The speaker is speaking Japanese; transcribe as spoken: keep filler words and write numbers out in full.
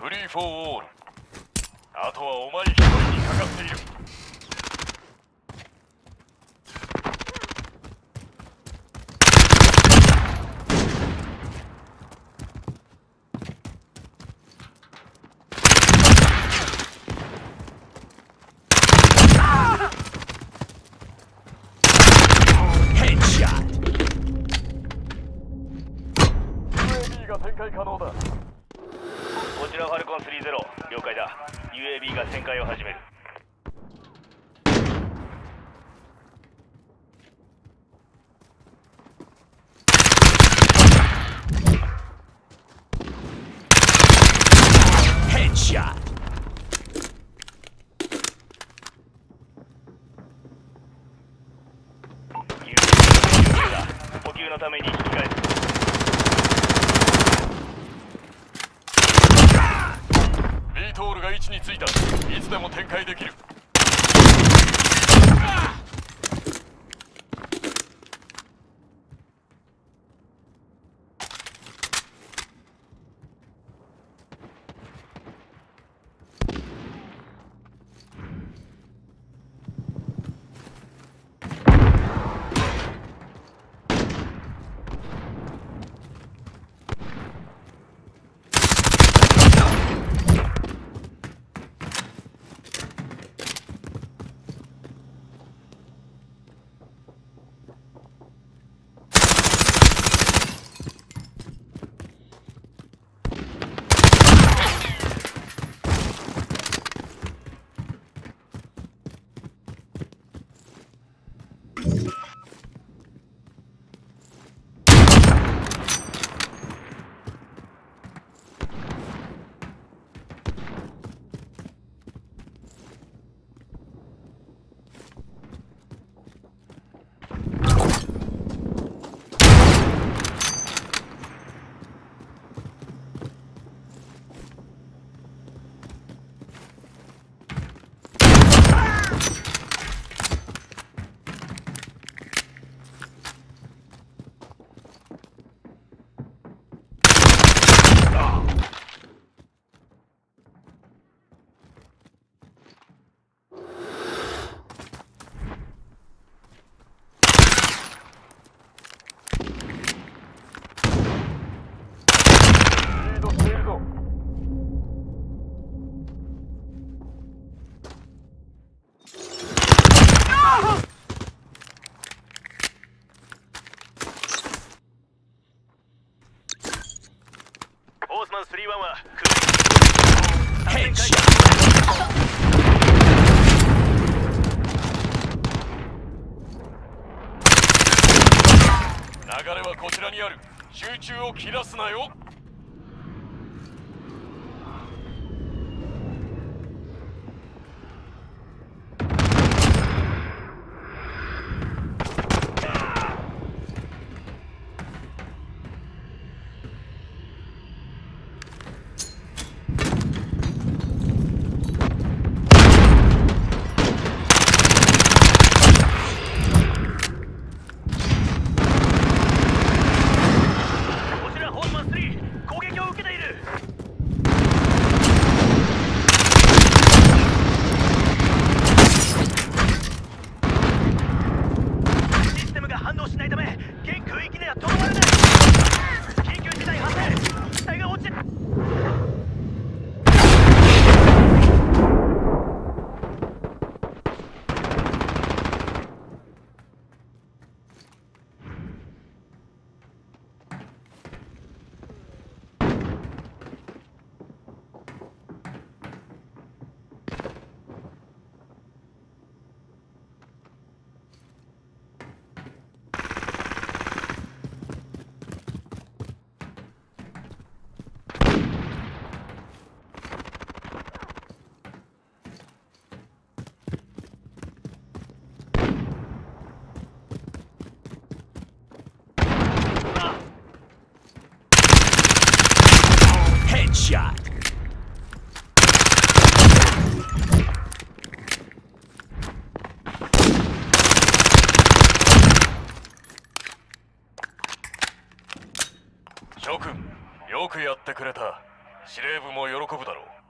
Free For All。あとはお前一人にかかっている。 展開可能だ。 こちらファルコンスリーゼロ、了解だ。 ユーエービー が旋回を始める。 ヘッショット。 ユーエービー だ。補給のために引き返す。トールが位置についた。いつでも展開できる。ホースマンスリーワンはヘッショット。流れはこちらにある。集中を切らすなよ。 shot. 諸君、よくやってくれた。 司令部も喜ぶだろう。